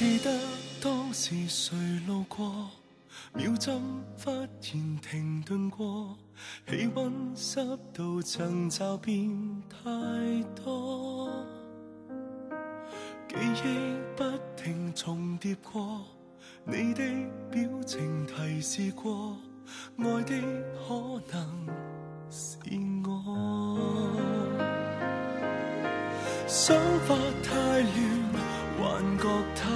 記得當時誰路過，秒針忽然停頓過，氣溫濕度曾驟變太多，記憶不停重疊過，你的表情提示過，愛的可能是我。想法太亂，幻覺太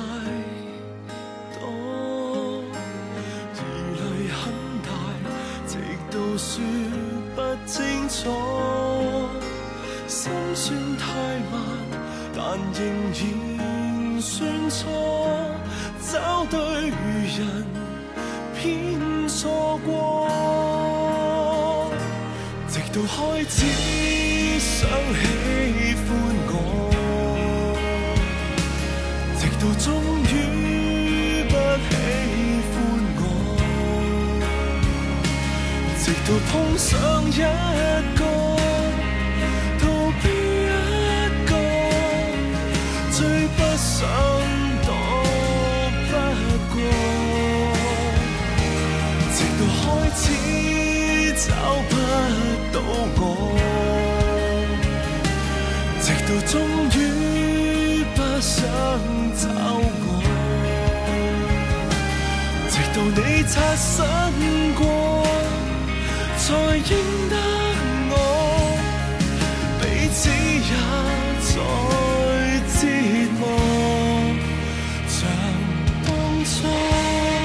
多，疑慮很大，直到說不清楚，心算太慢，但仍然算錯，找對人偏錯過，直到開始想喜歡我，直到終於不喜歡我，直到碰上一個逃避一個，最不想躲不過，直到開始找不到我，直到終於不想找我，直到你擦身過，才認得我，彼此也在折磨，像當初。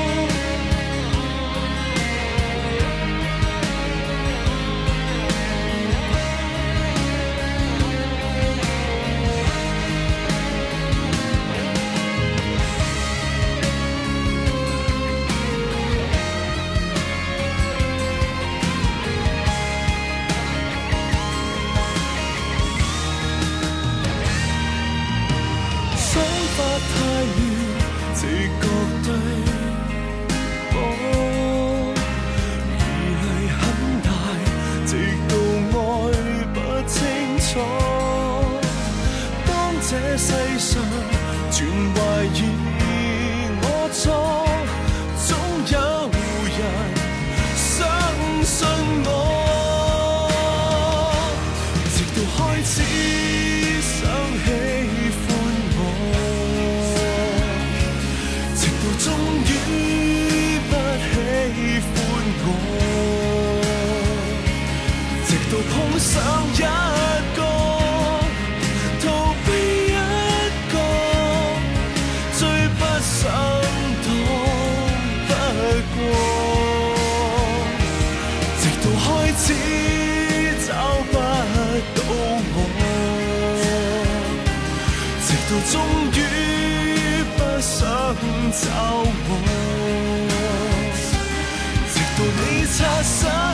世上全懷疑我錯，總有人相信我，直到開始想喜歡我，直到終於不喜歡我，直到碰上一個想躲不過，直到開始找不到我，直到終於不想找我，直到你擦身